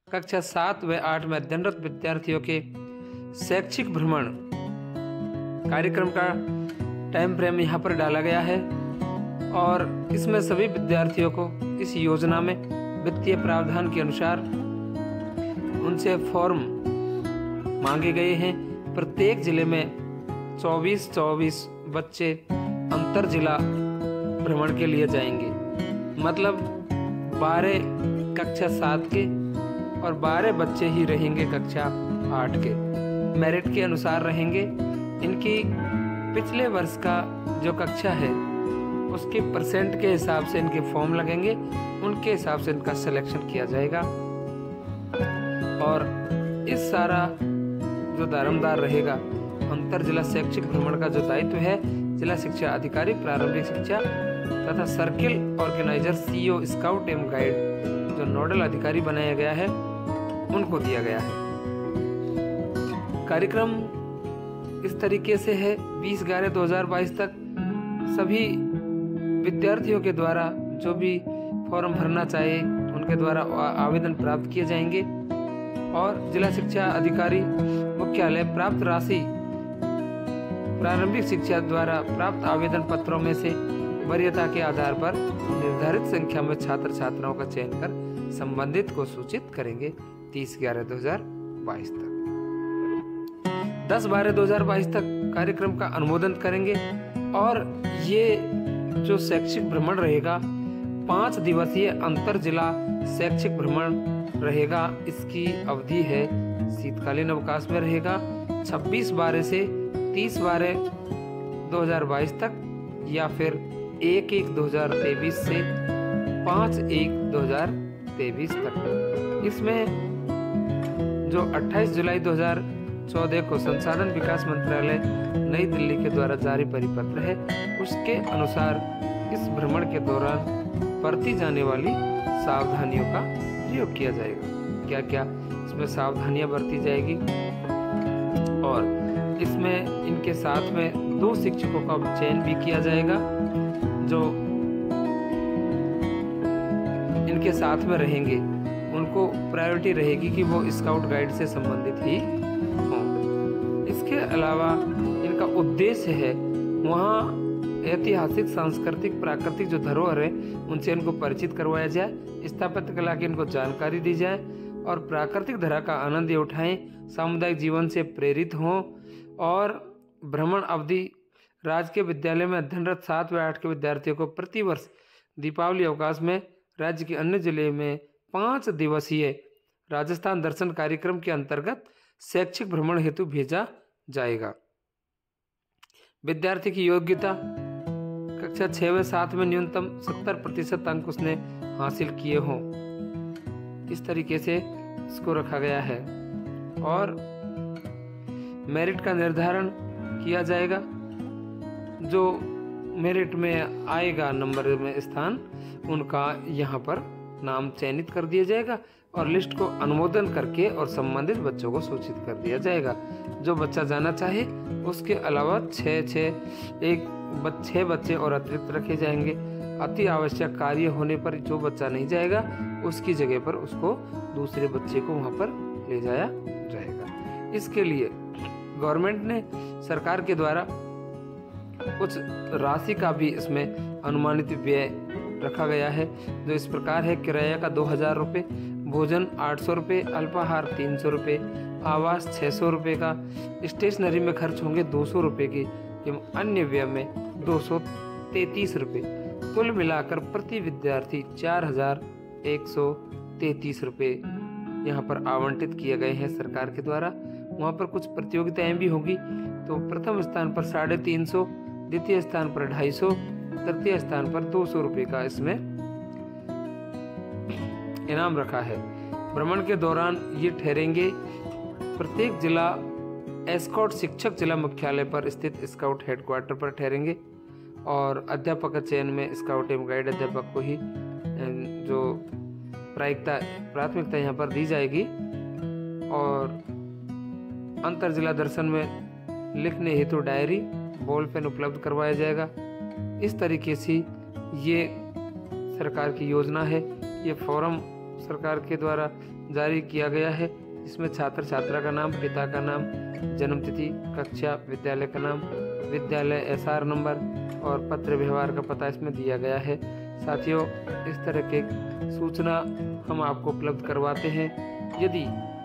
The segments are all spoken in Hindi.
कक्षा 7 व 8 में अध्ययनरत विद्यार्थियों के शैक्षिक भ्रमण कार्यक्रम का टाइम फ्रेम यहाँ पर डाला गया है और इसमें सभी विद्यार्थियों को इस योजना में वित्तीय प्रावधान के अनुसार उनसे फॉर्म मांगे गए हैं। प्रत्येक जिले में 24-24 बच्चे अंतर जिला भ्रमण के लिए जाएंगे। मतलब 12 कक्षा 7 के और 12 बच्चे ही रहेंगे कक्षा 8 के, मेरिट के अनुसार रहेंगे। इनकी पिछले वर्ष का जो कक्षा है उसके परसेंट के हिसाब से इनके फॉर्म लगेंगे, उनके हिसाब से इनका सिलेक्शन किया जाएगा। और इस सारा जो दारोमदार रहेगा अंतर जिला शैक्षिक भ्रमण का जो दायित्व है जिला शिक्षा अधिकारी प्रारंभिक शिक्षा तथा सर्किल ऑर्गेनाइजर सीईओ स्काउट एवं गाइड जो नोडल अधिकारी बनाया गया है उनको दिया गया है। कार्यक्रम इस तरीके से है 20/11/2022 तक सभी विद्यार्थियों के द्वारा जो भी फॉर्म भरना चाहे उनके द्वारा आवेदन प्राप्त किए जाएंगे और जिला शिक्षा अधिकारी मुख्यालय प्राप्त राशि प्रारंभिक शिक्षा द्वारा प्राप्त आवेदन पत्रों में से वरीयता के आधार पर निर्धारित संख्या में छात्र छात्राओं का चयन कर संबंधित को सूचित करेंगे 30/11/2022 तक। 10/12/2022 तक कार्यक्रम का अनुमोदन करेंगे और ये जो शैक्षिक भ्रमण रहेगा 5 दिवसीय अंतर जिला शैक्षिक भ्रमण रहेगा। इसकी अवधि है शीतकालीन अवकाश में रहेगा 26/12 से 30/12/2022 तक या फिर 1/1/2023 से 5/1/2023 तक। इसमें जो 28 जुलाई 2014 को संसाधन विकास मंत्रालय नई दिल्ली के द्वारा जारी परिपत्र है उसके अनुसार इस भ्रमण के दौरान बरती जाने वाली सावधानियों का प्रयोग किया जाएगा। क्या क्या इसमें सावधानियां बरती जाएगी और इसमें इनके साथ में 2 शिक्षकों का चयन भी किया जाएगा जो इनके साथ में रहेंगे। उनको प्रायोरिटी रहेगी कि वो स्काउट गाइड से संबंधित ही हों। इसके अलावा इनका उद्देश्य है वहाँ ऐतिहासिक सांस्कृतिक प्राकृतिक जो धरोहर है उनसे इनको परिचित करवाया जाए, स्थापत्य कला की इनको जानकारी दी जाए और प्राकृतिक धरा का आनंद उठाएं, सामुदायिक जीवन से प्रेरित हों और भ्रमण अवधि राजकीय विद्यालय में अध्ययनरत 7 व 8 के विद्यार्थियों को प्रतिवर्ष दीपावली अवकाश में राज्य के अन्य जिले में 5 दिवसीय राजस्थान दर्शन कार्यक्रम के अंतर्गत शैक्षिक भ्रमण हेतु भेजा जाएगा। विद्यार्थी की योग्यता कक्षा 6 व 7 में न्यूनतम 70% अंक उसने हासिल किए हों। इस तरीके से इसको रखा गया है और मेरिट का निर्धारण किया जाएगा। जो मेरिट में आएगा नंबर में स्थान उनका यहाँ पर नाम चयनित कर दिया जाएगा और लिस्ट को अनुमोदन करके और संबंधित बच्चों को सूचित कर दिया जाएगा। जो बच्चा जाना चाहे उसके अलावा 6 बच्चे और अतिरिक्त रखे जाएंगे। अति आवश्यक कार्य होने पर जो बच्चा नहीं जाएगा उसकी जगह पर उसको दूसरे बच्चे को वहाँ पर ले जाया जाएगा। इसके लिए गवर्नमेंट ने सरकार के द्वारा कुछ राशि का भी इसमें अनुमानित व्यय रखा गया है जो इस प्रकार है। किराया का 2000 रुपये, भोजन 800 रुपये, अल्पाहार 300 रुपये, आवास 600 रुपये का, स्टेशनरी में खर्च होंगे 200 रुपये की एवं अन्य व्यय में 233 रुपये। कुल मिलाकर प्रति विद्यार्थी 4133 रुपये यहाँ पर आवंटित किए गए हैं सरकार के द्वारा। वहाँ पर कुछ प्रतियोगिताएं भी होगी तो प्रथम स्थान पर 350, द्वितीय स्थान पर 250, तृतीय स्थान पर 200 रुपये का इसमें इनाम रखा है। भ्रमण के दौरान ये ठहरेंगे प्रत्येक जिला एस्कॉट शिक्षक जिला मुख्यालय पर स्थित स्काउट हेडक्वार्टर पर ठहरेंगे और अध्यापक का चयन में स्काउट एवं गाइड अध्यापक को ही जो प्राथमिकता यहाँ पर दी जाएगी और अंतर जिला दर्शन में लिखने हेतु डायरी बॉल पेन उपलब्ध करवाया जाएगा। इस तरीके से ये सरकार की योजना है। ये फॉर्म सरकार के द्वारा जारी किया गया है, जिसमें छात्र छात्रा का नाम, पिता का नाम, जन्मतिथि, कक्षा, विद्यालय का नाम, विद्यालय SR नंबर और पत्र व्यवहार का पता इसमें दिया गया है। साथियों, इस तरह के सूचना हम आपको उपलब्ध करवाते हैं। यदि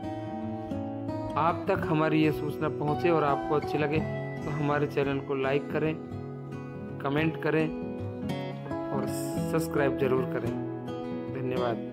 आप तक हमारी ये सूचना पहुंचे और आपको अच्छी लगे तो हमारे चैनल को लाइक करें, कमेंट करें और सब्सक्राइब जरूर करें। धन्यवाद।